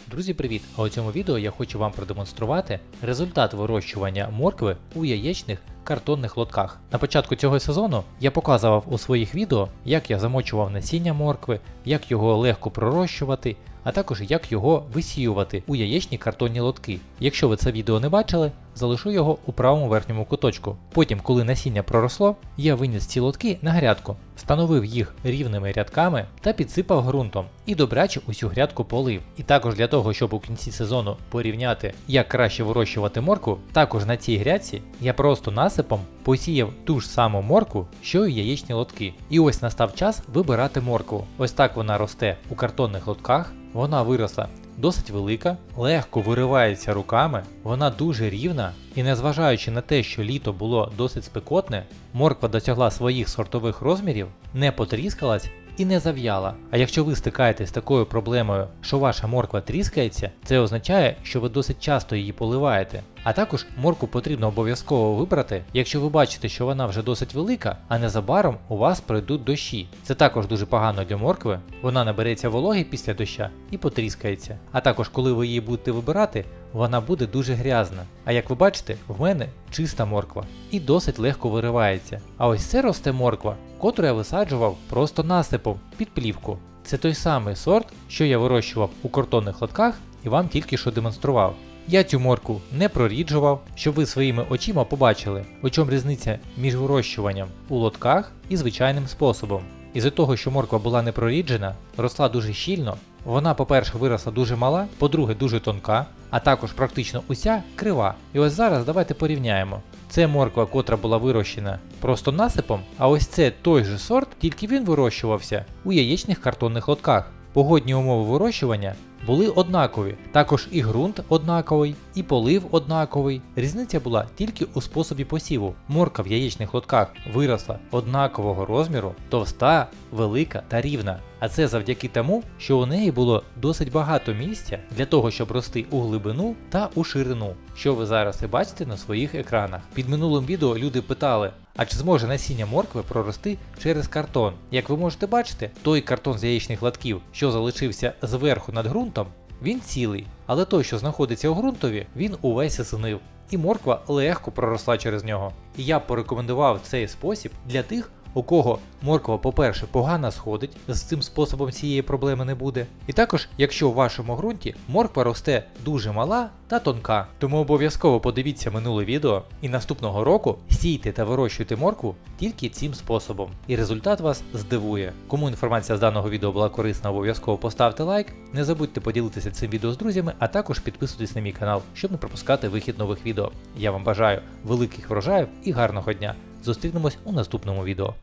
Друзі, привіт! А у цьому відео я хочу вам продемонструвати результат вирощування моркви у яєчних картонних лотках. На початку цього сезону я показував у своїх відео, як я замочував насіння моркви, як його легко пророщувати, а також як його висіювати у яєчні картонні лотки. Якщо ви це відео не бачили, залишу його у правому верхньому куточку. Потім, коли насіння проросло, я виніс ці лотки на грядку, встановив їх рівними рядками та підсипав ґрунтом і добряче усю грядку полив. І також для того, щоб у кінці сезону порівняти, як краще вирощувати моркву, також на цій грядці я просто насипом посіяв ту ж саму моркву, що й яєчні лотки. І ось настав час вибирати моркву. Ось так вона росте у картонних лотках, вона виросла досить велика, легко виривається руками, вона дуже рівна і незважаючи на те, що літо було досить спекотне, морква досягла своїх сортових розмірів, не потріскалась і не зав'яла. А якщо ви стикаєтесь з такою проблемою, що ваша морква тріскається, це означає, що ви досить часто її поливаєте. А також моркву потрібно обов'язково вибрати, якщо ви бачите, що вона вже досить велика, а незабаром у вас пройдуть дощі. Це також дуже погано для моркви, вона набереться вологи після доща і потріскається. А також коли ви її будете вибирати, вона буде дуже грязна. А як ви бачите, в мене чиста морква і досить легко виривається. А ось це росте морква, котру я висаджував просто насипом під плівку. Це той самий сорт, що я вирощував у картонних лотках і вам тільки що демонстрував. Я цю моркву не проріджував, щоб ви своїми очима побачили, у чому різниця між вирощуванням у лотках і звичайним способом. Із-за того, що морква була не проріджена, росла дуже щільно, вона, по-перше, виросла дуже мала, по-друге, дуже тонка, а також практично уся крива. І ось зараз давайте порівняємо. Це морква, котра була вирощена просто насипом, а ось це той же сорт, тільки він вирощувався у яєчних картонних лотках. Погодні умови вирощування були однакові, також і ґрунт однаковий, і полив однаковий. Різниця була тільки у способі посіву. Морква в яєчних лотках виросла однакового розміру, товста, велика та рівна. А це завдяки тому, що у неї було досить багато місця для того, щоб рости у глибину та у ширину, що ви зараз і бачите на своїх екранах. Під минулим відео люди питали, а чи зможе насіння моркви прорости через картон? Як ви можете бачити, той картон з яєчних лотків, що залишився зверху над ґрунтом, він цілий, але той, що знаходиться у ґрунтові, він увесь згнив. І морква легко проросла через нього. І я б порекомендував цей спосіб для тих, у кого морква, по-перше, погано сходить, з цим способом цієї проблеми не буде. І також, якщо в вашому ґрунті морква росте дуже мала та тонка. Тому обов'язково подивіться минуле відео і наступного року сійте та вирощуйте моркву тільки цим способом. І результат вас здивує. Кому інформація з даного відео була корисна, обов'язково поставте лайк. Не забудьте поділитися цим відео з друзями, а також підписуйтесь на мій канал, щоб не пропускати вихід нових відео. Я вам бажаю великих врожаїв і гарного дня. Зустрінемось у наступному відео.